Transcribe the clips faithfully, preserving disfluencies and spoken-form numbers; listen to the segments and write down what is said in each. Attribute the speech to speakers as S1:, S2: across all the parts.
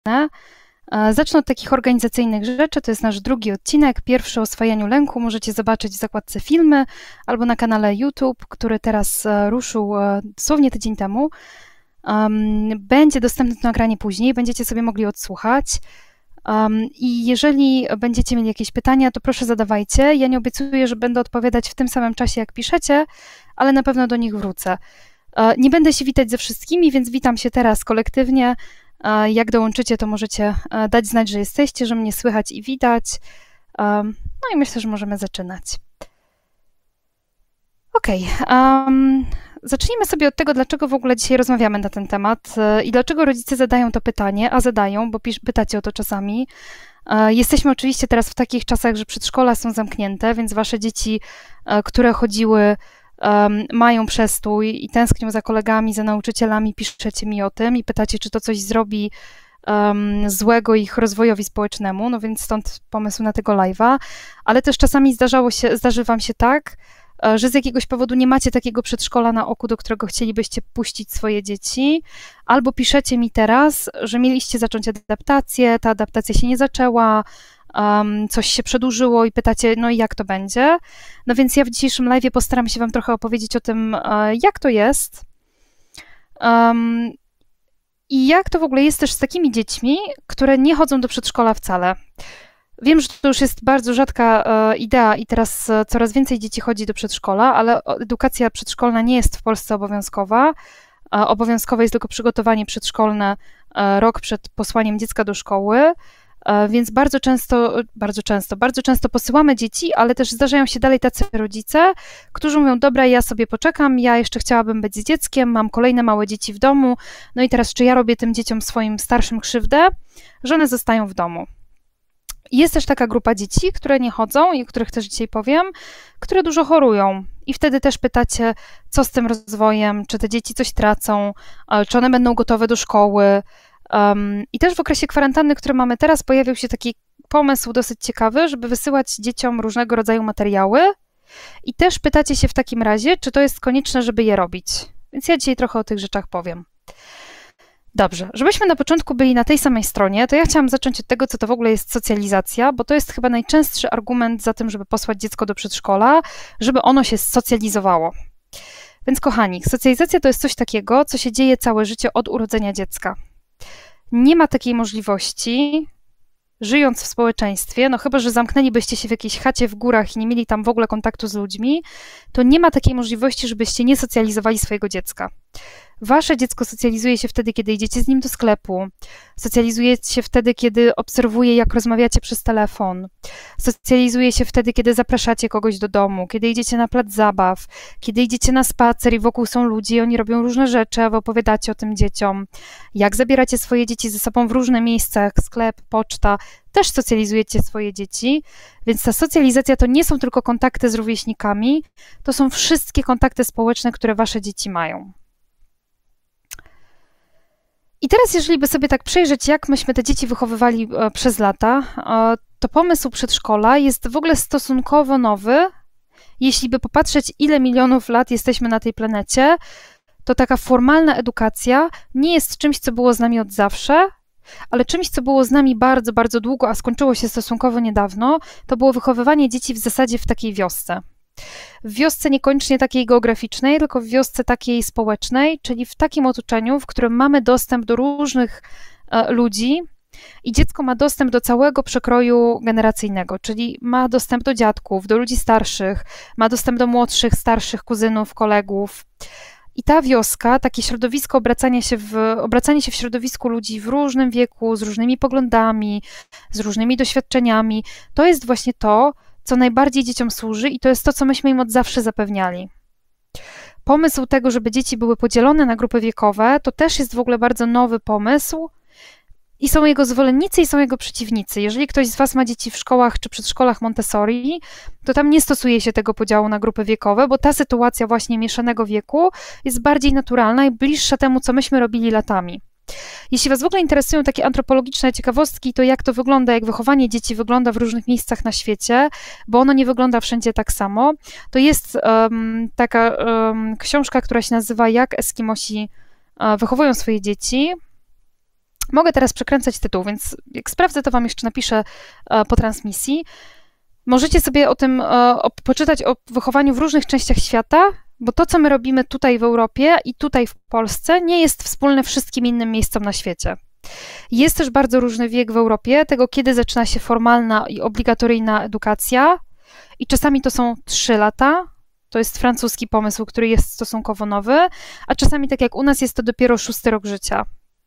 S1: Zacznę od takich organizacyjnych rzeczy, to jest nasz drugi odcinek, pierwszy o oswajaniu lęku, możecie zobaczyć w zakładce filmy albo na kanale YouTube, który teraz ruszył dosłownie tydzień temu. Będzie dostępne to nagranie później, będziecie sobie mogli odsłuchać. I jeżeli będziecie mieli jakieś pytania, to proszę zadawajcie. Ja nie obiecuję, że będę odpowiadać w tym samym czasie, jak piszecie, ale na pewno do nich wrócę. Nie będę się witać ze wszystkimi, więc witam się teraz kolektywnie. Jak dołączycie, to możecie dać znać, że jesteście, że mnie słychać i widać. No i myślę, że możemy zaczynać. Okej, um, zacznijmy sobie od tego, dlaczego w ogóle dzisiaj rozmawiamy na ten temat i dlaczego rodzice zadają to pytanie, a zadają, bo pytacie o to czasami. Jesteśmy oczywiście teraz w takich czasach, że przedszkola są zamknięte, więc wasze dzieci, które chodziły, Um, mają przestój i tęsknią za kolegami, za nauczycielami, piszecie mi o tym i pytacie, czy to coś zrobi um, złego ich rozwojowi społecznemu, no więc stąd pomysł na tego live'a, ale też czasami zdarzało się, zdarzy wam się tak, że z jakiegoś powodu nie macie takiego przedszkola na oku, do którego chcielibyście puścić swoje dzieci, albo piszecie mi teraz, że mieliście zacząć adaptację, ta adaptacja się nie zaczęła, Um, coś się przedłużyło i pytacie, no i jak to będzie? No więc ja w dzisiejszym live'ie postaram się wam trochę opowiedzieć o tym, jak to jest um, i jak to w ogóle jest też z takimi dziećmi, które nie chodzą do przedszkola wcale. Wiem, że to już jest bardzo rzadka uh, idea i teraz uh, coraz więcej dzieci chodzi do przedszkola, ale edukacja przedszkolna nie jest w Polsce obowiązkowa. Uh, obowiązkowe jest tylko przygotowanie przedszkolne uh, rok przed posłaniem dziecka do szkoły. Więc bardzo często, bardzo często, bardzo często posyłamy dzieci, ale też zdarzają się dalej tacy rodzice, którzy mówią, dobra, ja sobie poczekam, ja jeszcze chciałabym być z dzieckiem, mam kolejne małe dzieci w domu, no i teraz czy ja robię tym dzieciom swoim starszym krzywdę, że one zostają w domu. Jest też taka grupa dzieci, które nie chodzą i o których też dzisiaj powiem, które dużo chorują. I wtedy też pytacie, co z tym rozwojem, czy te dzieci coś tracą, czy one będą gotowe do szkoły. Um, I też w okresie kwarantanny, który mamy teraz, pojawił się taki pomysł dosyć ciekawy, żeby wysyłać dzieciom różnego rodzaju materiały i też pytacie się w takim razie, czy to jest konieczne, żeby je robić. Więc ja dzisiaj trochę o tych rzeczach powiem. Dobrze, żebyśmy na początku byli na tej samej stronie, to ja chciałam zacząć od tego, co to w ogóle jest socjalizacja, bo to jest chyba najczęstszy argument za tym, żeby posłać dziecko do przedszkola, żeby ono się socjalizowało. Więc kochani, socjalizacja to jest coś takiego, co się dzieje całe życie od urodzenia dziecka. Nie ma takiej możliwości, żyjąc w społeczeństwie, no chyba że zamknęlibyście się w jakiejś chacie w górach i nie mieli tam w ogóle kontaktu z ludźmi, to nie ma takiej możliwości, żebyście nie socjalizowali swojego dziecka. Wasze dziecko socjalizuje się wtedy, kiedy idziecie z nim do sklepu, socjalizuje się wtedy, kiedy obserwuje, jak rozmawiacie przez telefon, socjalizuje się wtedy, kiedy zapraszacie kogoś do domu, kiedy idziecie na plac zabaw, kiedy idziecie na spacer i wokół są ludzie i oni robią różne rzeczy, a wy opowiadacie o tym dzieciom, jak zabieracie swoje dzieci ze sobą w różne miejsca, jak sklep, poczta, też socjalizujecie swoje dzieci, więc ta socjalizacja to nie są tylko kontakty z rówieśnikami, to są wszystkie kontakty społeczne, które wasze dzieci mają. I teraz, jeżeli by sobie tak przejrzeć, jak myśmy te dzieci wychowywali przez lata, to pomysł przedszkola jest w ogóle stosunkowo nowy. Jeśli by popatrzeć, ile milionów lat jesteśmy na tej planecie, to taka formalna edukacja nie jest czymś, co było z nami od zawsze, ale czymś, co było z nami bardzo, bardzo długo, a skończyło się stosunkowo niedawno, to było wychowywanie dzieci w zasadzie w takiej wiosce. W wiosce niekoniecznie takiej geograficznej, tylko w wiosce takiej społecznej, czyli w takim otoczeniu, w którym mamy dostęp do różnych e, ludzi i dziecko ma dostęp do całego przekroju generacyjnego, czyli ma dostęp do dziadków, do ludzi starszych, ma dostęp do młodszych, starszych kuzynów, kolegów. I ta wioska, takie środowisko obracania się w, obracanie się w środowisku ludzi w różnym wieku, z różnymi poglądami, z różnymi doświadczeniami, to jest właśnie to, co najbardziej dzieciom służy i to jest to, co myśmy im od zawsze zapewniali. Pomysł tego, żeby dzieci były podzielone na grupy wiekowe, to też jest w ogóle bardzo nowy pomysł i są jego zwolennicy i są jego przeciwnicy. Jeżeli ktoś z was ma dzieci w szkołach czy przedszkolach Montessori, to tam nie stosuje się tego podziału na grupy wiekowe, bo ta sytuacja właśnie mieszanego wieku jest bardziej naturalna i bliższa temu, co myśmy robili latami. Jeśli was w ogóle interesują takie antropologiczne ciekawostki, to jak to wygląda, jak wychowanie dzieci wygląda w różnych miejscach na świecie, bo ono nie wygląda wszędzie tak samo, to jest um, taka um, książka, która się nazywa Jak Eskimosi uh, wychowują swoje dzieci. Mogę teraz przekręcać tytuł, więc jak sprawdzę, to wam jeszcze napiszę po transmisji. Możecie sobie o tym o, poczytać o wychowaniu w różnych częściach świata, bo to, co my robimy tutaj w Europie i tutaj w Polsce, nie jest wspólne wszystkim innym miejscom na świecie. Jest też bardzo różny wiek w Europie, tego kiedy zaczyna się formalna i obligatoryjna edukacja i czasami to są trzy lata, to jest francuski pomysł, który jest stosunkowo nowy, a czasami tak jak u nas jest to dopiero szósty rok życia.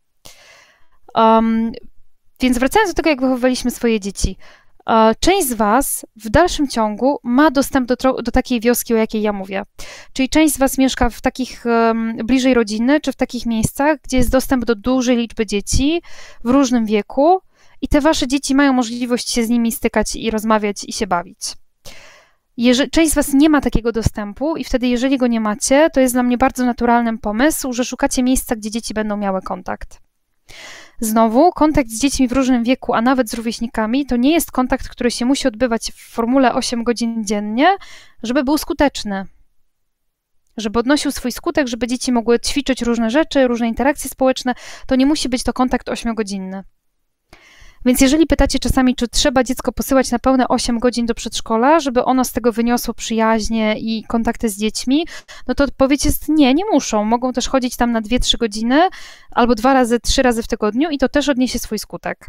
S1: Um, więc wracając do tego, jak wychowywaliśmy swoje dzieci, część z was w dalszym ciągu ma dostęp do, do takiej wioski, o jakiej ja mówię. Czyli część z was mieszka w takich um, bliżej rodziny, czy w takich miejscach, gdzie jest dostęp do dużej liczby dzieci w różnym wieku i te wasze dzieci mają możliwość się z nimi stykać i rozmawiać i się bawić. Jeżeli, część z was nie ma takiego dostępu i wtedy, jeżeli go nie macie, to jest dla mnie bardzo naturalny pomysł, że szukacie miejsca, gdzie dzieci będą miały kontakt. Znowu, kontakt z dziećmi w różnym wieku, a nawet z rówieśnikami, to nie jest kontakt, który się musi odbywać w formule osiem godzin dziennie, żeby był skuteczny. Żeby odnosił swój skutek, żeby dzieci mogły ćwiczyć różne rzeczy, różne interakcje społeczne, to nie musi być to kontakt ośmiogodzinny. Więc jeżeli pytacie czasami, czy trzeba dziecko posyłać na pełne osiem godzin do przedszkola, żeby ono z tego wyniosło przyjaźnie i kontakty z dziećmi, no to odpowiedź jest nie, nie muszą. Mogą też chodzić tam na dwie trzy godziny albo dwa razy, trzy razy w tygodniu i to też odniesie swój skutek.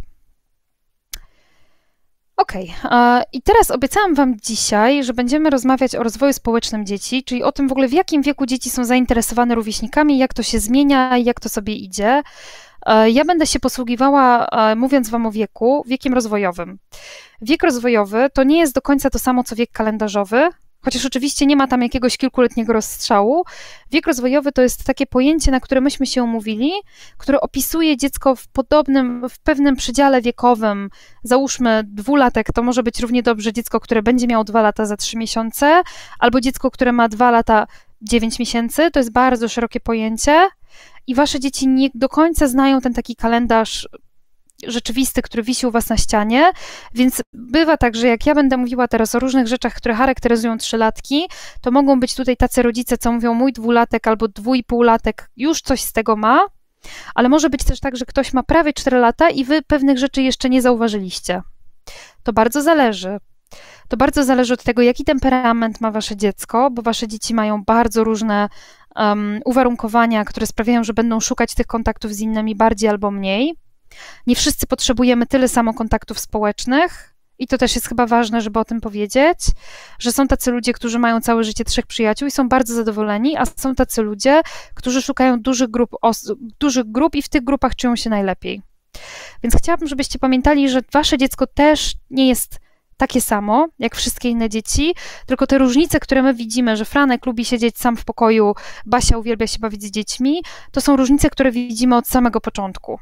S1: Okej, okay. I teraz obiecałam wam dzisiaj, że będziemy rozmawiać o rozwoju społecznym dzieci, czyli o tym w ogóle, w jakim wieku dzieci są zainteresowane rówieśnikami, jak to się zmienia i jak to sobie idzie. Ja będę się posługiwała, mówiąc wam o wieku, wiekiem rozwojowym. Wiek rozwojowy to nie jest do końca to samo, co wiek kalendarzowy, chociaż oczywiście nie ma tam jakiegoś kilkuletniego rozstrzału. Wiek rozwojowy to jest takie pojęcie, na które myśmy się umówili, które opisuje dziecko w podobnym, w pewnym przedziale wiekowym. Załóżmy dwulatek, to może być równie dobrze dziecko, które będzie miało dwa lata za trzy miesiące, albo dziecko, które ma dwa lata dziewięć miesięcy, to jest bardzo szerokie pojęcie. I wasze dzieci nie do końca znają ten taki kalendarz rzeczywisty, który wisi u was na ścianie, więc bywa tak, że jak ja będę mówiła teraz o różnych rzeczach, które charakteryzują trzylatki, to mogą być tutaj tacy rodzice, co mówią mój dwulatek albo dwu i półlatek już coś z tego ma, ale może być też tak, że ktoś ma prawie cztery lata i wy pewnych rzeczy jeszcze nie zauważyliście. To bardzo zależy. To bardzo zależy od tego, jaki temperament ma wasze dziecko, bo wasze dzieci mają bardzo różne um, uwarunkowania, które sprawiają, że będą szukać tych kontaktów z innymi bardziej albo mniej. Nie wszyscy potrzebujemy tyle samo kontaktów społecznych i to też jest chyba ważne, żeby o tym powiedzieć, że są tacy ludzie, którzy mają całe życie trzech przyjaciół i są bardzo zadowoleni, a są tacy ludzie, którzy szukają dużych grup, osób, dużych grup i w tych grupach czują się najlepiej. Więc chciałabym, żebyście pamiętali, że wasze dziecko też nie jest takie samo, jak wszystkie inne dzieci, tylko te różnice, które my widzimy, że Franek lubi siedzieć sam w pokoju, Basia uwielbia się bawić z dziećmi, to są różnice, które widzimy od samego początku.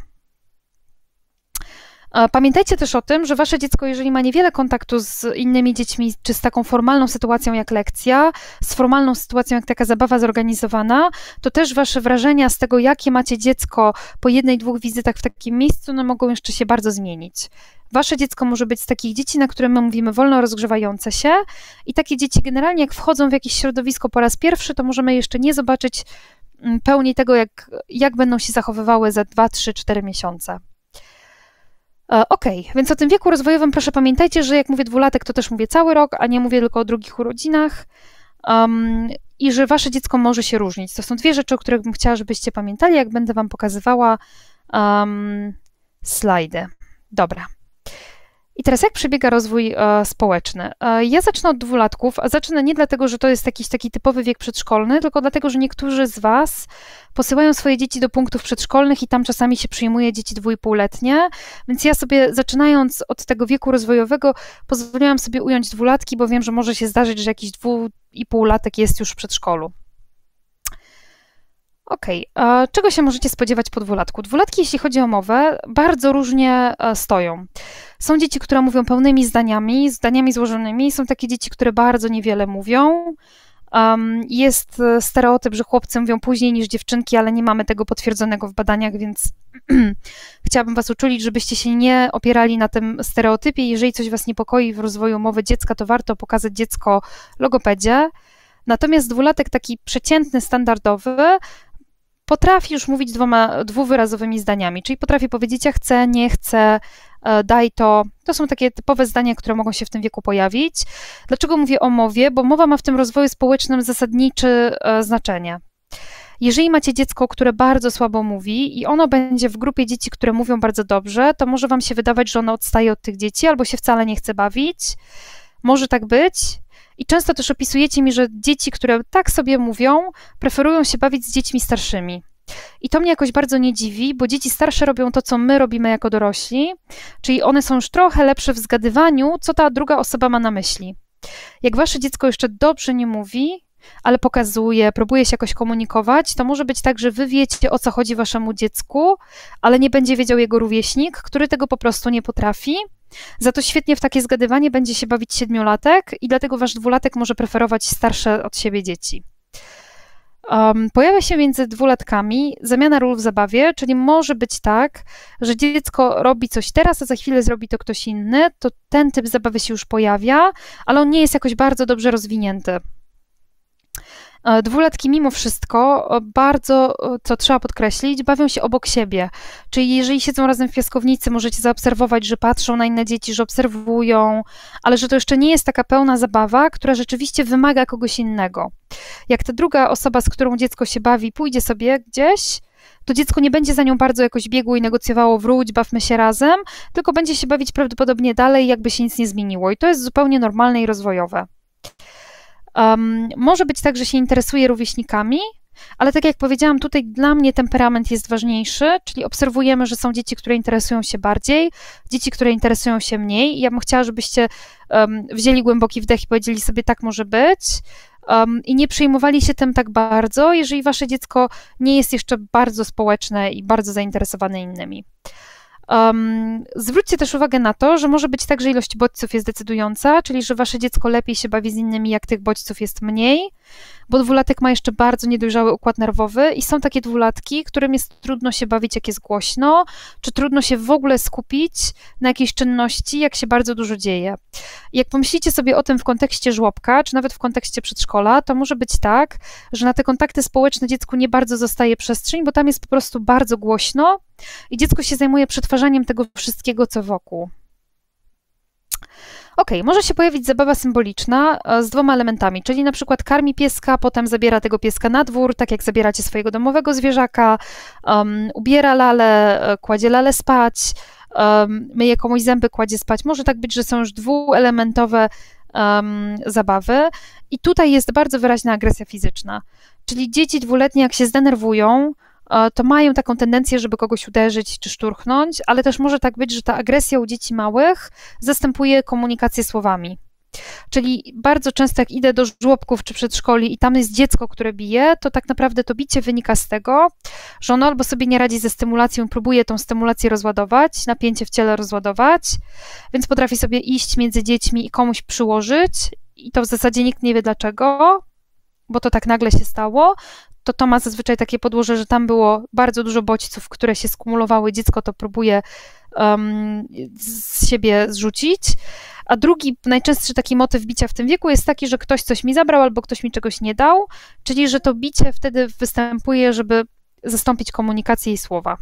S1: Pamiętajcie też o tym, że wasze dziecko, jeżeli ma niewiele kontaktu z innymi dziećmi, czy z taką formalną sytuacją jak lekcja, z formalną sytuacją jak taka zabawa zorganizowana, to też wasze wrażenia z tego, jakie macie dziecko po jednej, dwóch wizytach w takim miejscu, no mogą jeszcze się bardzo zmienić. Wasze dziecko może być z takich dzieci, na które my mówimy wolno rozgrzewające się i takie dzieci generalnie jak wchodzą w jakieś środowisko po raz pierwszy, to możemy jeszcze nie zobaczyć pełni tego, jak, jak będą się zachowywały za dwa, trzy, cztery miesiące. Okej, okay, więc o tym wieku rozwojowym proszę pamiętajcie, że jak mówię dwulatek, to też mówię cały rok, a nie mówię tylko o drugich urodzinach um, i że wasze dziecko może się różnić. To są dwie rzeczy, o których bym chciała, żebyście pamiętali, jak będę wam pokazywała um, slajdy. Dobra. I teraz jak przebiega rozwój e, społeczny? E, ja zacznę od dwulatków, a zacznę nie dlatego, że to jest jakiś taki typowy wiek przedszkolny, tylko dlatego, że niektórzy z was posyłają swoje dzieci do punktów przedszkolnych i tam czasami się przyjmuje dzieci dwu i półletnie, więc ja sobie zaczynając od tego wieku rozwojowego pozwoliłam sobie ująć dwulatki, bo wiem, że może się zdarzyć, że jakiś dwu i półlatek jest już w przedszkolu. Okej, okay. Czego się możecie spodziewać po dwulatku? Dwulatki, jeśli chodzi o mowę, bardzo różnie stoją. Są dzieci, które mówią pełnymi zdaniami, zdaniami złożonymi, są takie dzieci, które bardzo niewiele mówią. Um, jest stereotyp, że chłopcy mówią później niż dziewczynki, ale nie mamy tego potwierdzonego w badaniach, więc chciałabym was uczulić, żebyście się nie opierali na tym stereotypie. Jeżeli coś was niepokoi w rozwoju mowy dziecka, to warto pokazać dziecko logopedzie. Natomiast dwulatek taki przeciętny, standardowy potrafi już mówić dwoma, dwuwyrazowymi zdaniami, czyli potrafi powiedzieć ja chcę, nie chcę, daj to. To są takie typowe zdania, które mogą się w tym wieku pojawić. Dlaczego mówię o mowie? Bo mowa ma w tym rozwoju społecznym zasadnicze znaczenie. Jeżeli macie dziecko, które bardzo słabo mówi i ono będzie w grupie dzieci, które mówią bardzo dobrze, to może wam się wydawać, że ono odstaje od tych dzieci albo się wcale nie chce bawić. Może tak być. I często też opisujecie mi, że dzieci, które tak sobie mówią, preferują się bawić z dziećmi starszymi. I to mnie jakoś bardzo nie dziwi, bo dzieci starsze robią to, co my robimy jako dorośli, czyli one są już trochę lepsze w zgadywaniu, co ta druga osoba ma na myśli. Jak wasze dziecko jeszcze dobrze nie mówi, ale pokazuje, próbuje się jakoś komunikować, to może być tak, że wy wiecie, o co chodzi waszemu dziecku, ale nie będzie wiedział jego rówieśnik, który tego po prostu nie potrafi. Za to świetnie w takie zgadywanie będzie się bawić siedmiolatek i dlatego wasz dwulatek może preferować starsze od siebie dzieci. Um, pojawia się między dwulatkami zamiana ról w zabawie, czyli może być tak, że dziecko robi coś teraz, a za chwilę zrobi to ktoś inny, to ten typ zabawy się już pojawia, ale on nie jest jakoś bardzo dobrze rozwinięty. Dwulatki mimo wszystko bardzo, co trzeba podkreślić, bawią się obok siebie. Czyli jeżeli siedzą razem w piaskownicy, możecie zaobserwować, że patrzą na inne dzieci, że obserwują, ale że to jeszcze nie jest taka pełna zabawa, która rzeczywiście wymaga kogoś innego. Jak ta druga osoba, z którą dziecko się bawi, pójdzie sobie gdzieś, to dziecko nie będzie za nią bardzo jakoś biegło i negocjowało wróć, bawmy się razem, tylko będzie się bawić prawdopodobnie dalej, jakby się nic nie zmieniło. I to jest zupełnie normalne i rozwojowe. Um, może być tak, że się interesuje rówieśnikami, ale tak jak powiedziałam, tutaj dla mnie temperament jest ważniejszy, czyli obserwujemy, że są dzieci, które interesują się bardziej, dzieci, które interesują się mniej. Ja bym chciała, żebyście um, wzięli głęboki wdech i powiedzieli sobie, tak może być um, i nie przejmowali się tym tak bardzo, jeżeli wasze dziecko nie jest jeszcze bardzo społeczne i bardzo zainteresowane innymi. Um, zwróćcie też uwagę na to, że może być tak, że ilość bodźców jest decydująca, czyli że wasze dziecko lepiej się bawi z innymi, jak tych bodźców jest mniej, bo dwulatek ma jeszcze bardzo niedojrzały układ nerwowy i są takie dwulatki, którym jest trudno się bawić, jak jest głośno, czy trudno się w ogóle skupić na jakiejś czynności, jak się bardzo dużo dzieje. I jak pomyślicie sobie o tym w kontekście żłobka, czy nawet w kontekście przedszkola, to może być tak, że na te kontakty społeczne dziecku nie bardzo zostaje przestrzeń, bo tam jest po prostu bardzo głośno i dziecko się zajmuje przetwarzaniem tego wszystkiego, co wokół. Ok, może się pojawić zabawa symboliczna z dwoma elementami, czyli na przykład karmi pieska, potem zabiera tego pieska na dwór, tak jak zabieracie swojego domowego zwierzaka, um, ubiera lalę, kładzie lalę spać, um, myje komuś zęby, kładzie spać. Może tak być, że są już dwuelementowe um, zabawy i tutaj jest bardzo wyraźna agresja fizyczna, czyli dzieci dwuletnie jak się zdenerwują, to mają taką tendencję, żeby kogoś uderzyć czy szturchnąć, ale też może tak być, że ta agresja u dzieci małych zastępuje komunikację słowami. Czyli bardzo często jak idę do żłobków czy przedszkoli i tam jest dziecko, które bije, to tak naprawdę to bicie wynika z tego, że ono albo sobie nie radzi ze stymulacją, próbuje tą stymulację rozładować, napięcie w ciele rozładować, więc potrafi sobie iść między dziećmi i komuś przyłożyć i to w zasadzie nikt nie wie dlaczego, bo to tak nagle się stało. To to ma zazwyczaj takie podłoże, że tam było bardzo dużo bodźców, które się skumulowały, dziecko to próbuje um, z siebie zrzucić. A drugi, najczęstszy taki motyw bicia w tym wieku jest taki, że ktoś coś mi zabrał albo ktoś mi czegoś nie dał, czyli że to bicie wtedy występuje, żeby zastąpić komunikację i słowa.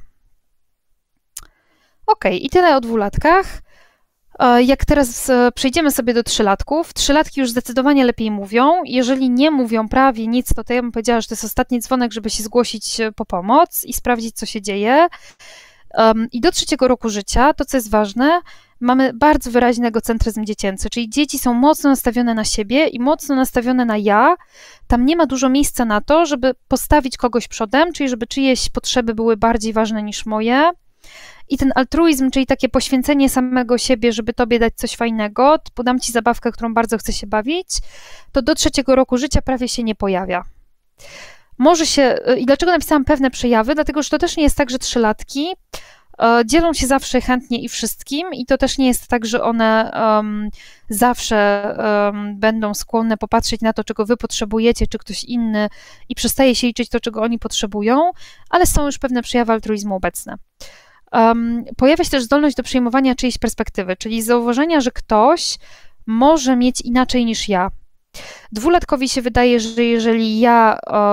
S1: Ok, i tyle o dwulatkach. Jak teraz przejdziemy sobie do trzylatków, trzylatki już zdecydowanie lepiej mówią. Jeżeli nie mówią prawie nic, to, to ja bym powiedziała, że to jest ostatni dzwonek, żeby się zgłosić po pomoc i sprawdzić, co się dzieje. Um, I do trzeciego roku życia, to co jest ważne, mamy bardzo wyraźny egocentryzm dziecięcy, czyli dzieci są mocno nastawione na siebie i mocno nastawione na ja. Tam nie ma dużo miejsca na to, żeby postawić kogoś przodem, czyli żeby czyjeś potrzeby były bardziej ważne niż moje. I ten altruizm, czyli takie poświęcenie samego siebie, żeby tobie dać coś fajnego, podam ci zabawkę, którą bardzo chcę się bawić, to do trzeciego roku życia prawie się nie pojawia. Może się, i dlaczego napisałam pewne przejawy? Dlatego, że to też nie jest tak, że trzylatki e, dzielą się zawsze chętnie i wszystkim i to też nie jest tak, że one um, zawsze um, będą skłonne popatrzeć na to, czego wy potrzebujecie, czy ktoś inny i przestaje się liczyć to, czego oni potrzebują, ale są już pewne przejawy altruizmu obecne. Um, pojawia się też zdolność do przyjmowania czyjejś perspektywy, czyli zauważenia, że ktoś może mieć inaczej niż ja. Dwulatkowi się wydaje, że jeżeli ja um,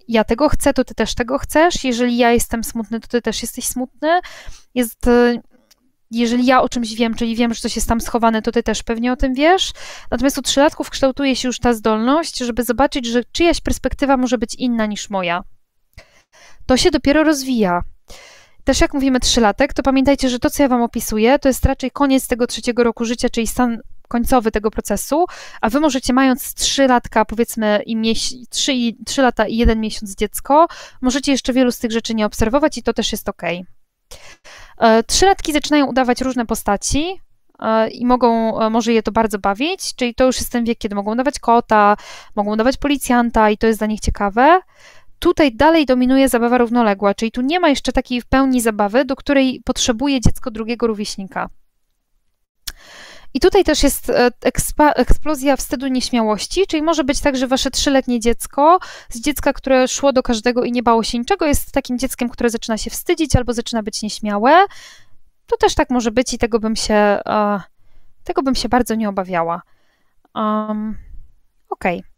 S1: ja tego chcę, to ty też tego chcesz. Jeżeli ja jestem smutny, to ty też jesteś smutny. Jest, jeżeli ja o czymś wiem, czyli wiem, że coś jest tam schowane, to ty też pewnie o tym wiesz. Natomiast u trzylatków kształtuje się już ta zdolność, żeby zobaczyć, że czyjaś perspektywa może być inna niż moja. To się dopiero rozwija. Też jak mówimy trzylatek, to pamiętajcie, że to, co ja wam opisuję, to jest raczej koniec tego trzeciego roku życia, czyli stan końcowy tego procesu, a wy możecie, mając trzy latka, powiedzmy, i trzy, trzy lata i jeden miesiąc dziecko, możecie jeszcze wielu z tych rzeczy nie obserwować i to też jest okej. Trzylatki zaczynają udawać różne postaci i mogą, może je to bardzo bawić, czyli to już jest ten wiek, kiedy mogą udawać kota, mogą udawać policjanta i to jest dla nich ciekawe. Tutaj dalej dominuje zabawa równoległa, czyli tu nie ma jeszcze takiej w pełni zabawy, do której potrzebuje dziecko drugiego rówieśnika. I tutaj też jest eksplozja wstydu, nieśmiałości, czyli może być tak, że wasze trzyletnie dziecko z dziecka, które szło do każdego i nie bało się niczego, jest takim dzieckiem, które zaczyna się wstydzić albo zaczyna być nieśmiałe. To też tak może być i tego bym się, tego bym się bardzo nie obawiała. Um, Okej. Okay.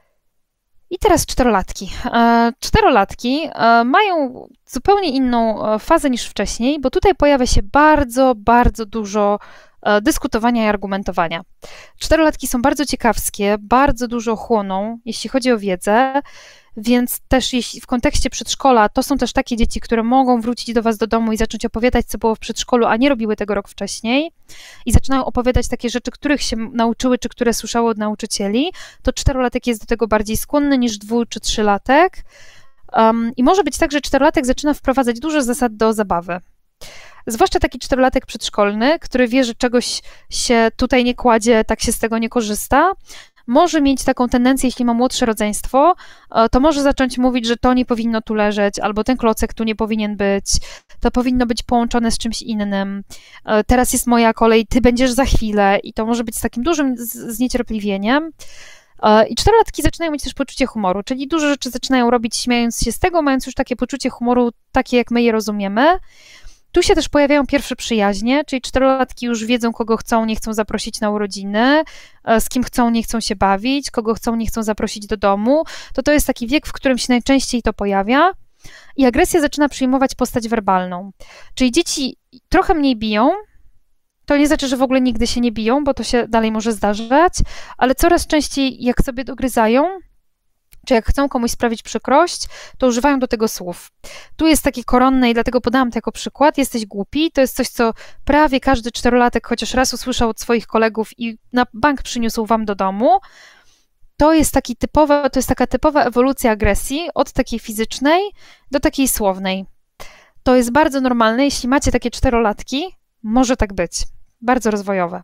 S1: I teraz czterolatki. Czterolatki mają zupełnie inną fazę niż wcześniej, bo tutaj pojawia się bardzo, bardzo dużo dyskutowania i argumentowania. Czterolatki są bardzo ciekawskie, bardzo dużo chłoną, jeśli chodzi o wiedzę, więc też jeśli w kontekście przedszkola, to są też takie dzieci, które mogą wrócić do was do domu i zacząć opowiadać, co było w przedszkolu, a nie robiły tego rok wcześniej i zaczynają opowiadać takie rzeczy, których się nauczyły, czy które słyszały od nauczycieli, to czterolatek jest do tego bardziej skłonny niż dwu czy trzylatek. Um, I może być tak, że czterolatek zaczyna wprowadzać dużo zasad do zabawy. Zwłaszcza taki czterolatek przedszkolny, który wie, że czegoś się tutaj nie kładzie, tak się z tego nie korzysta, może mieć taką tendencję, jeśli ma młodsze rodzeństwo, to może zacząć mówić, że to nie powinno tu leżeć, albo ten klocek tu nie powinien być, to powinno być połączone z czymś innym, teraz jest moja kolej, ty będziesz za chwilę i to może być z takim dużym zniecierpliwieniem. I czterolatki zaczynają mieć też poczucie humoru, czyli dużo rzeczy zaczynają robić śmiejąc się z tego, mając już takie poczucie humoru, takie jak my je rozumiemy. Tu się też pojawiają pierwsze przyjaźnie, czyli czterolatki już wiedzą, kogo chcą, nie chcą zaprosić na urodziny, z kim chcą, nie chcą się bawić, kogo chcą, nie chcą zaprosić do domu. To to jest taki wiek, w którym się najczęściej to pojawia i agresja zaczyna przyjmować postać werbalną. Czyli dzieci trochę mniej biją, to nie znaczy, że w ogóle nigdy się nie biją, bo to się dalej może zdarzać, ale coraz częściej jak sobie dogryzają, czy jak chcą komuś sprawić przykrość, to używają do tego słów. Tu jest takie koronne i dlatego podałam to jako przykład. Jesteś głupi, to jest coś, co prawie każdy czterolatek chociaż raz usłyszał od swoich kolegów i na bank przyniósł wam do domu. To jest taki typowa, to jest taka typowa ewolucja agresji od takiej fizycznej do takiej słownej. To jest bardzo normalne, jeśli macie takie czterolatki, może tak być. Bardzo rozwojowe.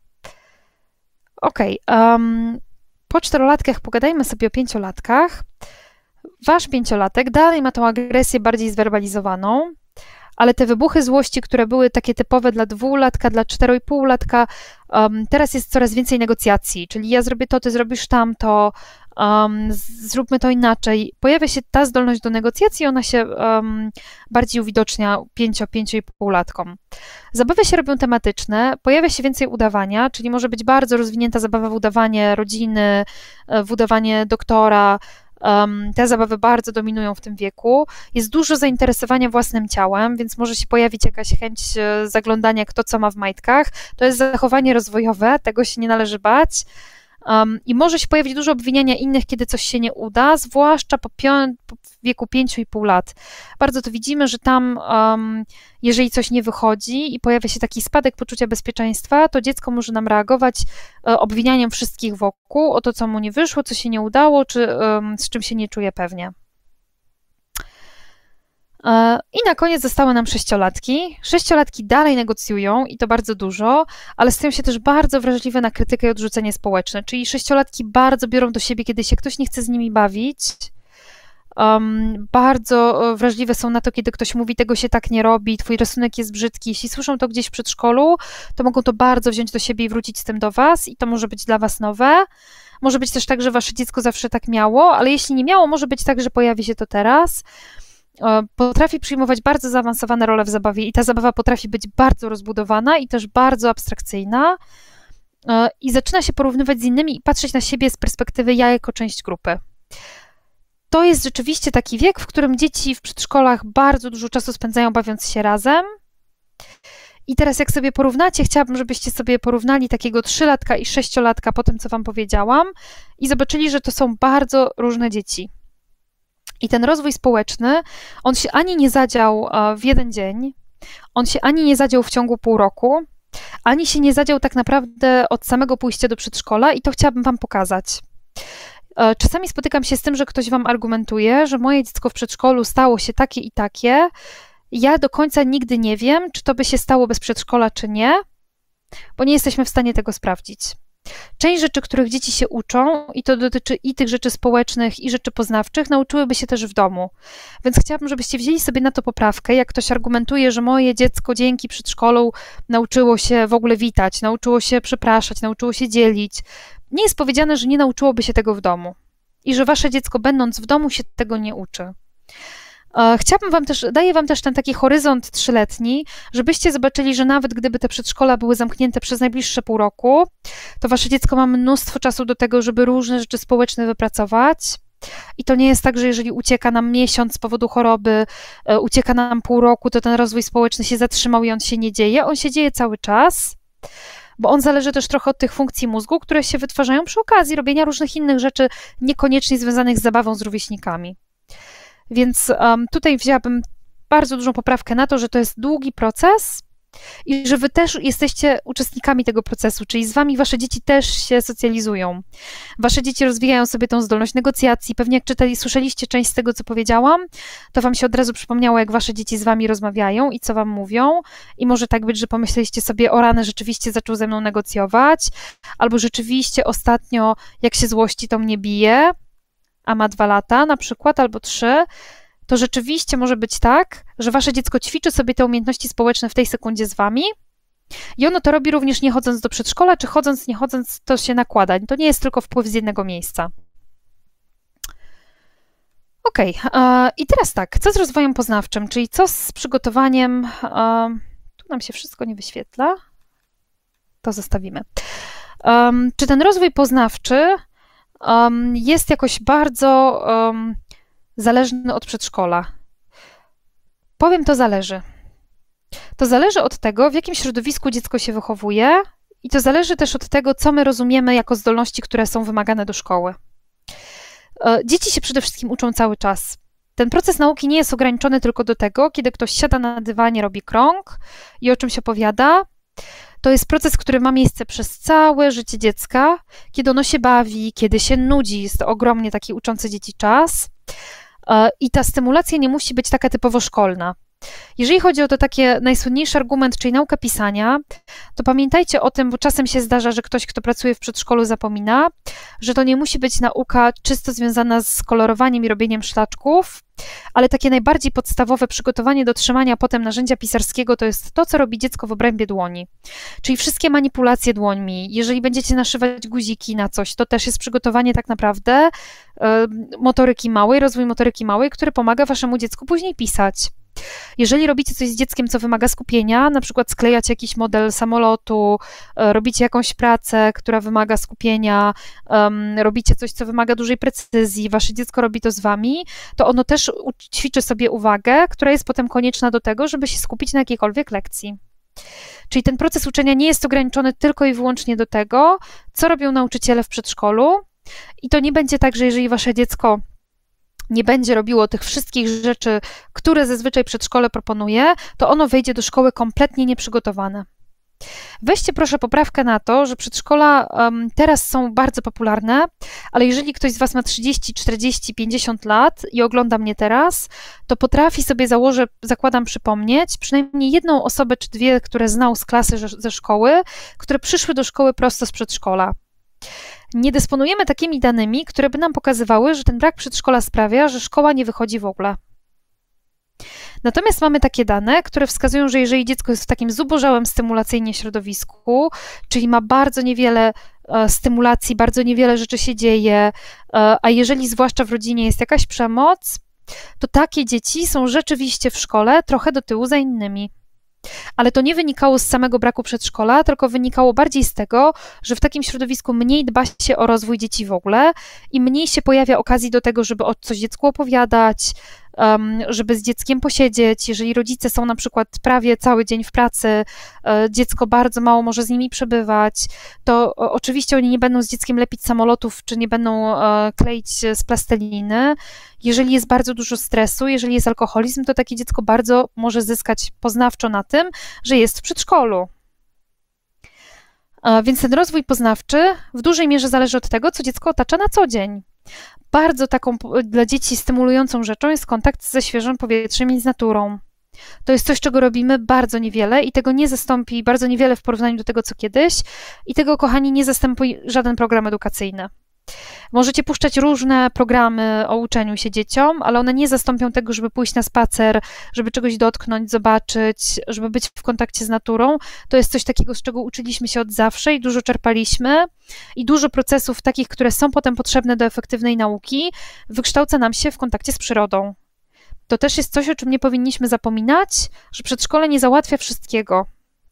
S1: Okej. Okay, um, po czterolatkach pogadajmy sobie o pięciolatkach. Wasz pięciolatek dalej ma tą agresję bardziej zwerbalizowaną, ale te wybuchy złości, które były takie typowe dla dwulatka, dla czteroipółlatka, um, teraz jest coraz więcej negocjacji, czyli ja zrobię to, ty zrobisz tamto, um, zróbmy to inaczej. Pojawia się ta zdolność do negocjacji, ona się um, bardziej uwidocznia pięcio, pięcioipółlatkom. Zabawy się robią tematyczne, pojawia się więcej udawania, czyli może być bardzo rozwinięta zabawa w udawanie rodziny, w udawanie doktora. Um, te zabawy bardzo dominują w tym wieku. Jest dużo zainteresowania własnym ciałem, więc może się pojawić jakaś chęć zaglądania, kto co ma w majtkach. To jest zachowanie rozwojowe, tego się nie należy bać. Um, I może się pojawić dużo obwiniania innych, kiedy coś się nie uda, zwłaszcza po, pią- po wieku pięciu i pół lat. Bardzo to widzimy, że tam, um, jeżeli coś nie wychodzi i pojawia się taki spadek poczucia bezpieczeństwa, to dziecko może nam reagować e, obwinianiem wszystkich wokół o to, co mu nie wyszło, co się nie udało, czy um, z czym się nie czuje pewnie. I na koniec zostały nam sześciolatki. Sześciolatki dalej negocjują i to bardzo dużo, ale stają się też bardzo wrażliwe na krytykę i odrzucenie społeczne, czyli sześciolatki bardzo biorą do siebie, kiedy się ktoś nie chce z nimi bawić. Um, bardzo wrażliwe są na to, kiedy ktoś mówi, tego się tak nie robi, twój rysunek jest brzydki. Jeśli słyszą to gdzieś w przedszkolu, to mogą to bardzo wziąć do siebie i wrócić z tym do was i to może być dla was nowe. Może być też tak, że wasze dziecko zawsze tak miało, ale jeśli nie miało, może być tak, że pojawi się to teraz. Potrafi przyjmować bardzo zaawansowane role w zabawie i ta zabawa potrafi być bardzo rozbudowana i też bardzo abstrakcyjna i zaczyna się porównywać z innymi i patrzeć na siebie z perspektywy ja jako część grupy. to jest rzeczywiście taki wiek, w którym dzieci w przedszkolach bardzo dużo czasu spędzają bawiąc się razem. I teraz jak sobie porównacie, chciałabym, żebyście sobie porównali takiego trzylatka i sześciolatka po tym, co wam powiedziałam i zobaczyli, że to są bardzo różne dzieci. I ten rozwój społeczny, on się ani nie zadział w jeden dzień, on się ani nie zadział w ciągu pół roku, ani się nie zadział tak naprawdę od samego pójścia do przedszkola i to chciałabym wam pokazać. Czasami spotykam się z tym, że ktoś wam argumentuje, że moje dziecko w przedszkolu stało się takie i takie. Ja do końca nigdy nie wiem, czy to by się stało bez przedszkola, czy nie, bo nie jesteśmy w stanie tego sprawdzić. Część rzeczy, których dzieci się uczą, i to dotyczy i tych rzeczy społecznych, i rzeczy poznawczych, nauczyłyby się też w domu. Więc chciałabym, żebyście wzięli sobie na to poprawkę, jak ktoś argumentuje, że moje dziecko dzięki przedszkolu nauczyło się w ogóle witać, nauczyło się przepraszać, nauczyło się dzielić. Nie jest powiedziane, że nie nauczyłoby się tego w domu i że wasze dziecko, będąc w domu, się tego nie uczy. Chciałabym wam też, daję wam też ten taki horyzont trzyletni, żebyście zobaczyli, że nawet gdyby te przedszkola były zamknięte przez najbliższe pół roku, to wasze dziecko ma mnóstwo czasu do tego, żeby różne rzeczy społeczne wypracować. I to nie jest tak, że jeżeli ucieka nam miesiąc z powodu choroby, ucieka nam pół roku, to ten rozwój społeczny się zatrzymał i on się nie dzieje. On się dzieje cały czas, bo on zależy też trochę od tych funkcji mózgu, które się wytwarzają przy okazji robienia różnych innych rzeczy, niekoniecznie związanych z zabawą z rówieśnikami. Więc um, tutaj wzięłabym bardzo dużą poprawkę na to, że to jest długi proces i że wy też jesteście uczestnikami tego procesu, czyli z wami wasze dzieci też się socjalizują. Wasze dzieci rozwijają sobie tą zdolność negocjacji. Pewnie jak czytali, słyszeliście część z tego, co powiedziałam, to wam się od razu przypomniało, jak wasze dzieci z wami rozmawiają i co wam mówią. I może tak być, że pomyśleliście sobie, o rany, rzeczywiście zaczął ze mną negocjować, albo rzeczywiście ostatnio, jak się złości, to mnie bije, a ma dwa lata na przykład, albo trzy, to rzeczywiście może być tak, że wasze dziecko ćwiczy sobie te umiejętności społeczne w tej sekundzie z wami i ono to robi również nie chodząc do przedszkola, czy chodząc, nie chodząc, to się nakłada. To nie jest tylko wpływ z jednego miejsca. Ok, i teraz tak, co z rozwojem poznawczym, czyli co z przygotowaniem, tu nam się wszystko nie wyświetla, to zostawimy. Czy ten rozwój poznawczy Um, jest jakoś bardzo um, zależny od przedszkola? Powiem, to zależy. To zależy od tego, w jakim środowisku dziecko się wychowuje i to zależy też od tego, co my rozumiemy jako zdolności, które są wymagane do szkoły. Dzieci się przede wszystkim uczą cały czas. Ten proces nauki nie jest ograniczony tylko do tego, kiedy ktoś siada na dywanie, robi krąg i o czymś opowiada. To jest proces, który ma miejsce przez całe życie dziecka, kiedy ono się bawi, kiedy się nudzi. Jest to ogromnie taki uczący dzieci czas. I ta stymulacja nie musi być taka typowo szkolna. Jeżeli chodzi o to takie najsłynniejszy argument, czyli nauka pisania, to pamiętajcie o tym, bo czasem się zdarza, że ktoś, kto pracuje w przedszkolu, zapomina, że to nie musi być nauka czysto związana z kolorowaniem i robieniem szlaczków, ale takie najbardziej podstawowe przygotowanie do trzymania potem narzędzia pisarskiego to jest to, co robi dziecko w obrębie dłoni. Czyli wszystkie manipulacje dłońmi. Jeżeli będziecie naszywać guziki na coś, to też jest przygotowanie tak naprawdę motoryki małej, rozwój motoryki małej, który pomaga waszemu dziecku później pisać. Jeżeli robicie coś z dzieckiem, co wymaga skupienia, na przykład sklejacie jakiś model samolotu, robicie jakąś pracę, która wymaga skupienia, um, robicie coś, co wymaga dużej precyzji, wasze dziecko robi to z wami, to ono też ćwiczy sobie uwagę, która jest potem konieczna do tego, żeby się skupić na jakiejkolwiek lekcji. Czyli ten proces uczenia nie jest ograniczony tylko i wyłącznie do tego, co robią nauczyciele w przedszkolu i to nie będzie tak, że jeżeli wasze dziecko nie będzie robiło tych wszystkich rzeczy, które zazwyczaj przedszkole proponuje, to ono wejdzie do szkoły kompletnie nieprzygotowane. Weźcie proszę poprawkę na to, że przedszkola um, teraz są bardzo popularne, ale jeżeli ktoś z was ma trzydzieści, czterdzieści, pięćdziesiąt lat i ogląda mnie teraz, to potrafi sobie, założę, zakładam, przypomnieć przynajmniej jedną osobę czy dwie, które znał z klasy, ze szkoły, które przyszły do szkoły prosto z przedszkola. Nie dysponujemy takimi danymi, które by nam pokazywały, że ten brak przedszkola sprawia, że szkoła nie wychodzi w ogóle. Natomiast mamy takie dane, które wskazują, że jeżeli dziecko jest w takim zubożałym stymulacyjnie środowisku, czyli ma bardzo niewiele e, stymulacji, bardzo niewiele rzeczy się dzieje, e, a jeżeli zwłaszcza w rodzinie jest jakaś przemoc, to takie dzieci są rzeczywiście w szkole trochę do tyłu za innymi. Ale to nie wynikało z samego braku przedszkola, tylko wynikało bardziej z tego, że w takim środowisku mniej dba się o rozwój dzieci w ogóle i mniej się pojawia okazji do tego, żeby o coś dziecku opowiadać, um, żeby z dzieckiem posiedzieć. Jeżeli rodzice są na przykład prawie cały dzień w pracy, e, dziecko bardzo mało może z nimi przebywać, to o, oczywiście oni nie będą z dzieckiem lepić samolotów, czy nie będą e, kleić z plasteliny. Jeżeli jest bardzo dużo stresu, jeżeli jest alkoholizm, to takie dziecko bardzo może zyskać poznawczo na tym, że jest w przedszkolu. Więc ten rozwój poznawczy w dużej mierze zależy od tego, co dziecko otacza na co dzień. Bardzo taką dla dzieci stymulującą rzeczą jest kontakt ze świeżym powietrzem i z naturą. To jest coś, czego robimy bardzo niewiele i tego nie zastąpi bardzo niewiele w porównaniu do tego, co kiedyś i tego, kochani, nie zastępuje żaden program edukacyjny. Możecie puszczać różne programy o uczeniu się dzieciom, ale one nie zastąpią tego, żeby pójść na spacer, żeby czegoś dotknąć, zobaczyć, żeby być w kontakcie z naturą. To jest coś takiego, z czego uczyliśmy się od zawsze i dużo czerpaliśmy. I dużo procesów takich, które są potem potrzebne do efektywnej nauki, wykształca nam się w kontakcie z przyrodą. To też jest coś, o czym nie powinniśmy zapominać, że przedszkole nie załatwia wszystkiego.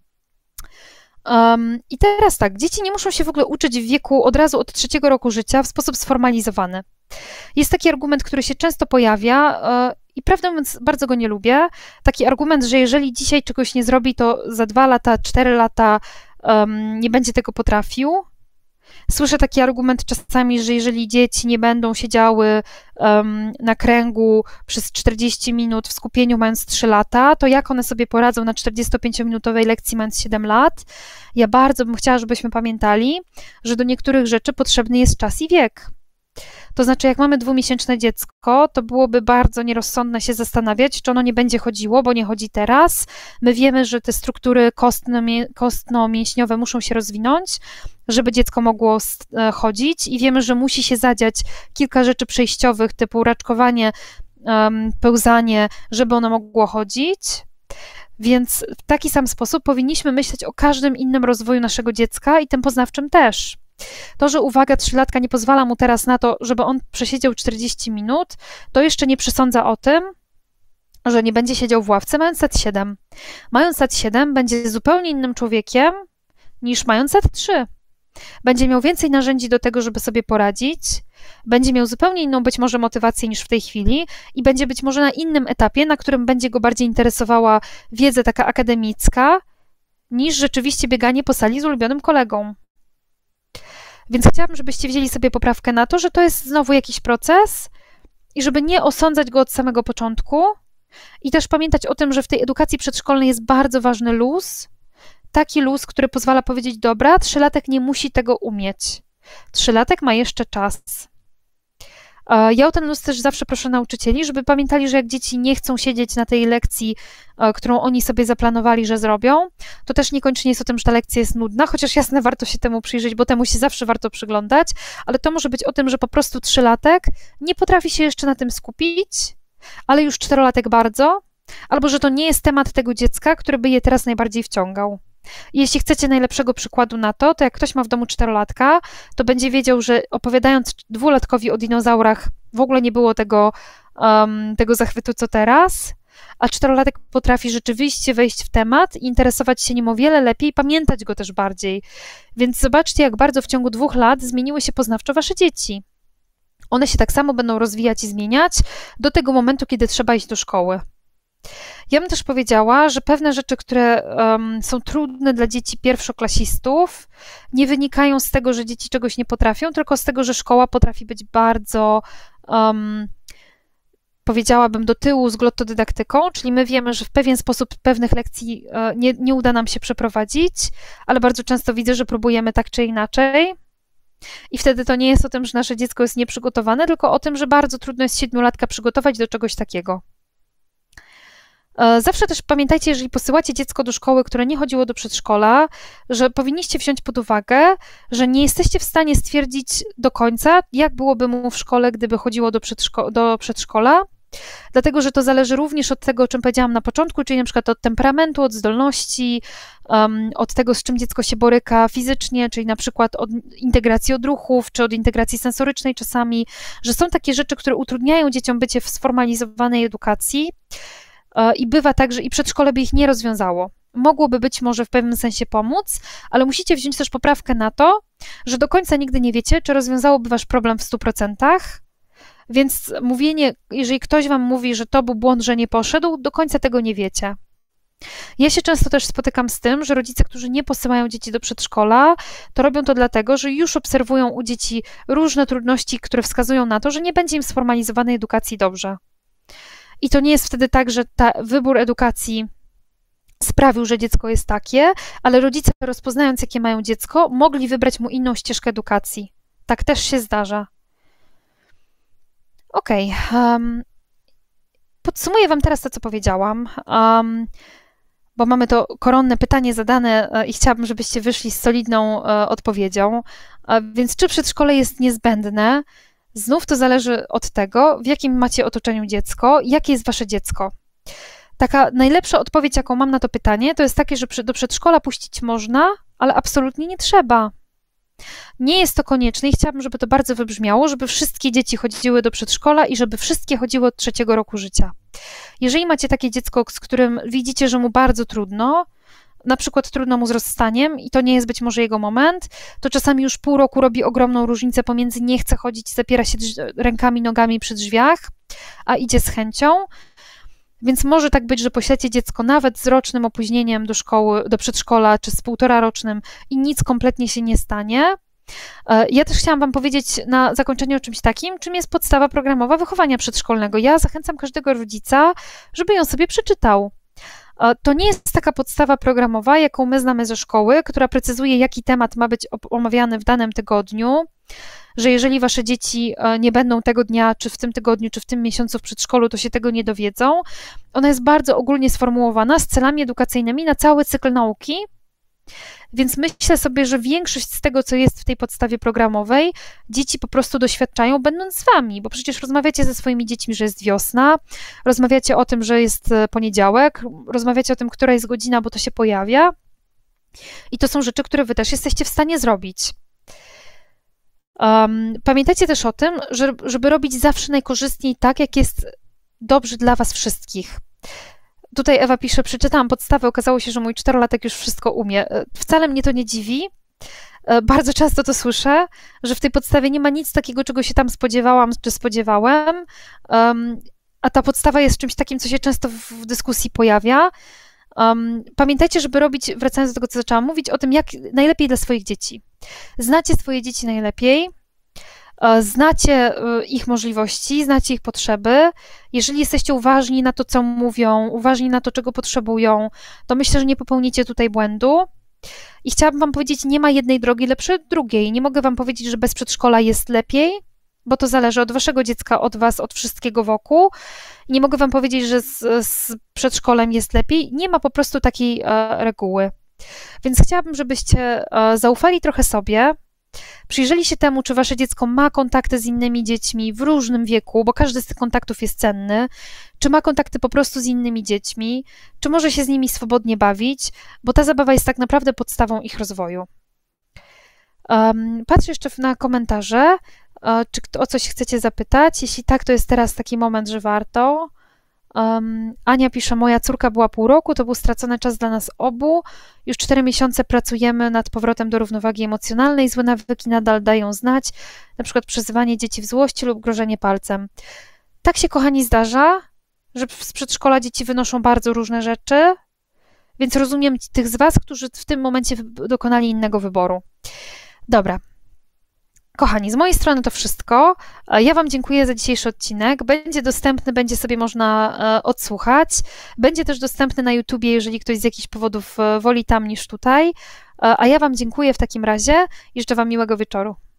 S1: Um, I teraz tak, dzieci nie muszą się w ogóle uczyć w wieku od razu od trzeciego roku życia w sposób sformalizowany. Jest taki argument, który się często pojawia yy, i prawdę mówiąc bardzo go nie lubię. Taki argument, że jeżeli dzisiaj czegoś nie zrobi, to za dwa lata, cztery lata um, nie będzie tego potrafił. Słyszę taki argument czasami, że jeżeli dzieci nie będą siedziały um, na kręgu przez czterdzieści minut w skupieniu mając trzy lata, to jak one sobie poradzą na czterdziestopięciominutowej lekcji mając siedem lat? Ja bardzo bym chciała, żebyśmy pamiętali, że do niektórych rzeczy potrzebny jest czas i wiek. To znaczy, jak mamy dwumiesięczne dziecko, to byłoby bardzo nierozsądne się zastanawiać, czy ono nie będzie chodziło, bo nie chodzi teraz. My wiemy, że te struktury kostno-mięśniowe muszą się rozwinąć, żeby dziecko mogło chodzić i wiemy, że musi się zadziać kilka rzeczy przejściowych, typu raczkowanie, pełzanie, żeby ono mogło chodzić. Więc w taki sam sposób powinniśmy myśleć o każdym innym rozwoju naszego dziecka i tym poznawczym też. To, że uwaga, trzylatka nie pozwala mu teraz na to, żeby on przesiedział czterdzieści minut, to jeszcze nie przesądza o tym, że nie będzie siedział w ławce mając lat siedem. Mając lat siedem będzie zupełnie innym człowiekiem niż mając lat trzy. Będzie miał więcej narzędzi do tego, żeby sobie poradzić, będzie miał zupełnie inną być może motywację niż w tej chwili i będzie być może na innym etapie, na którym będzie go bardziej interesowała wiedza taka akademicka, niż rzeczywiście bieganie po sali z ulubionym kolegą. Więc chciałabym, żebyście wzięli sobie poprawkę na to, że to jest znowu jakiś proces i żeby nie osądzać go od samego początku i też pamiętać o tym, że w tej edukacji przedszkolnej jest bardzo ważny luz, taki luz, który pozwala powiedzieć, dobra, trzylatek nie musi tego umieć. Trzylatek ma jeszcze czas. Ja o ten luz też zawsze proszę nauczycieli, żeby pamiętali, że jak dzieci nie chcą siedzieć na tej lekcji, którą oni sobie zaplanowali, że zrobią, to też niekoniecznie jest o tym, że ta lekcja jest nudna, chociaż jasne, warto się temu przyjrzeć, bo temu się zawsze warto przyglądać, ale to może być o tym, że po prostu trzylatek nie potrafi się jeszcze na tym skupić, ale już czterolatek bardzo, albo że to nie jest temat tego dziecka, który by je teraz najbardziej wciągał. I jeśli chcecie najlepszego przykładu na to, to jak ktoś ma w domu czterolatka, to będzie wiedział, że opowiadając dwulatkowi o dinozaurach w ogóle nie było tego, um, tego zachwytu, co teraz, a czterolatek potrafi rzeczywiście wejść w temat i interesować się nim o wiele lepiej i pamiętać go też bardziej. Więc zobaczcie, jak bardzo w ciągu dwóch lat zmieniły się poznawczo wasze dzieci. One się tak samo będą rozwijać i zmieniać do tego momentu, kiedy trzeba iść do szkoły. Ja bym też powiedziała, że pewne rzeczy, które um, są trudne dla dzieci pierwszoklasistów, nie wynikają z tego, że dzieci czegoś nie potrafią, tylko z tego, że szkoła potrafi być bardzo, um, powiedziałabym, do tyłu z glottodydaktyką, czyli my wiemy, że w pewien sposób pewnych lekcji uh, nie, nie uda nam się przeprowadzić, ale bardzo często widzę, że próbujemy tak czy inaczej. I wtedy to nie jest o tym, że nasze dziecko jest nieprzygotowane, tylko o tym, że bardzo trudno jest siedmiolatka przygotować do czegoś takiego. Zawsze też pamiętajcie, jeżeli posyłacie dziecko do szkoły, które nie chodziło do przedszkola, że powinniście wziąć pod uwagę, że nie jesteście w stanie stwierdzić do końca, jak byłoby mu w szkole, gdyby chodziło do, przedszko do przedszkola, dlatego że to zależy również od tego, o czym powiedziałam na początku, czyli na przykład od temperamentu, od zdolności, um, od tego, z czym dziecko się boryka fizycznie, czyli na przykład od integracji odruchów, czy od integracji sensorycznej czasami, że są takie rzeczy, które utrudniają dzieciom bycie w sformalizowanej edukacji. I bywa tak, że i przedszkole by ich nie rozwiązało. mogłoby być może w pewnym sensie pomóc, ale musicie wziąć też poprawkę na to, że do końca nigdy nie wiecie, czy rozwiązałoby wasz problem w stu procentach, więc mówienie, jeżeli ktoś wam mówi, że to był błąd, że nie poszedł, do końca tego nie wiecie. Ja się często też spotykam z tym, że rodzice, którzy nie posyłają dzieci do przedszkola, to robią to dlatego, że już obserwują u dzieci różne trudności, które wskazują na to, że nie będzie im sformalizowanej edukacji dobrze. I to nie jest wtedy tak, że ta wybór edukacji sprawił, że dziecko jest takie, ale rodzice, rozpoznając, jakie mają dziecko, mogli wybrać mu inną ścieżkę edukacji. Tak też się zdarza. Okej. Okay. Um, podsumuję wam teraz to, co powiedziałam, um, bo mamy to koronne pytanie zadane uh, i chciałabym, żebyście wyszli z solidną uh, odpowiedzią. Uh, więc czy przedszkole jest niezbędne? Znów to zależy od tego, w jakim macie otoczeniu dziecko, jakie jest wasze dziecko. Taka najlepsza odpowiedź, jaką mam na to pytanie, to jest takie, że do przedszkola puścić można, ale absolutnie nie trzeba. Nie jest to konieczne i chciałabym, żeby to bardzo wybrzmiało, żeby wszystkie dzieci chodziły do przedszkola i żeby wszystkie chodziły od trzeciego roku życia. Jeżeli macie takie dziecko, z którym widzicie, że mu bardzo trudno, na przykład trudno mu z rozstaniem i to nie jest być może jego moment, to czasami już pół roku robi ogromną różnicę pomiędzy nie chce chodzić, zapiera się rękami, nogami przy drzwiach, a idzie z chęcią. Więc może tak być, że poślecie dziecko nawet z rocznym opóźnieniem do szkoły, do przedszkola, czy z półtora rocznym i nic kompletnie się nie stanie. Ja też chciałam wam powiedzieć na zakończenie o czymś takim, czym jest podstawa programowa wychowania przedszkolnego. Ja zachęcam każdego rodzica, żeby ją sobie przeczytał. To nie jest taka podstawa programowa, jaką my znamy ze szkoły, która precyzuje, jaki temat ma być omawiany w danym tygodniu, że jeżeli wasze dzieci nie będą tego dnia, czy w tym tygodniu, czy w tym miesiącu w przedszkolu, to się tego nie dowiedzą. Ona jest bardzo ogólnie sformułowana z celami edukacyjnymi na cały cykl nauki, więc myślę sobie, że większość z tego, co jest w tej podstawie programowej, dzieci po prostu doświadczają, będąc z wami, bo przecież rozmawiacie ze swoimi dziećmi, że jest wiosna, rozmawiacie o tym, że jest poniedziałek, rozmawiacie o tym, która jest godzina, bo to się pojawia i to są rzeczy, które wy też jesteście w stanie zrobić. Um, pamiętajcie też o tym, że, żeby robić zawsze najkorzystniej tak, jak jest dobrze dla was wszystkich. Tutaj Ewa pisze, przeczytałam podstawę, okazało się, że mój czterolatek już wszystko umie. Wcale mnie to nie dziwi. Bardzo często to słyszę, że w tej podstawie nie ma nic takiego, czego się tam spodziewałam, czy spodziewałem, um, a ta podstawa jest czymś takim, co się często w dyskusji pojawia. Um, pamiętajcie, żeby robić, wracając do tego, co zaczęłam mówić, o tym, jak najlepiej dla swoich dzieci. Znacie swoje dzieci najlepiej, znacie ich możliwości, znacie ich potrzeby. Jeżeli jesteście uważni na to, co mówią, uważni na to, czego potrzebują, to myślę, że nie popełnicie tutaj błędu. I chciałabym wam powiedzieć, nie ma jednej drogi lepszej od drugiej. Nie mogę wam powiedzieć, że bez przedszkola jest lepiej, bo to zależy od waszego dziecka, od was, od wszystkiego wokół. Nie mogę wam powiedzieć, że z, z przedszkolem jest lepiej. Nie ma po prostu takiej e, reguły. Więc chciałabym, żebyście e, zaufali trochę sobie, przyjrzeli się temu, czy wasze dziecko ma kontakty z innymi dziećmi w różnym wieku, bo każdy z tych kontaktów jest cenny, czy ma kontakty po prostu z innymi dziećmi, czy może się z nimi swobodnie bawić, bo ta zabawa jest tak naprawdę podstawą ich rozwoju. Um, patrzę jeszcze na komentarze, um, czy o coś chcecie zapytać. Jeśli tak, to jest teraz taki moment, że warto. Um, Ania pisze, moja córka była pół roku, to był stracony czas dla nas obu. Już cztery miesiące pracujemy nad powrotem do równowagi emocjonalnej. Złe nawyki nadal dają znać, na przykład przezywanie dzieci w złości lub grożenie palcem. Tak się, kochani, zdarza, że z przedszkola dzieci wynoszą bardzo różne rzeczy, więc rozumiem tych z was, którzy w tym momencie dokonali innego wyboru. Dobra. Kochani, z mojej strony to wszystko. Ja wam dziękuję za dzisiejszy odcinek. Będzie dostępny, będzie sobie można odsłuchać. Będzie też dostępny na YouTubie, jeżeli ktoś z jakichś powodów woli tam niż tutaj. A ja wam dziękuję w takim razie i życzę wam miłego wieczoru.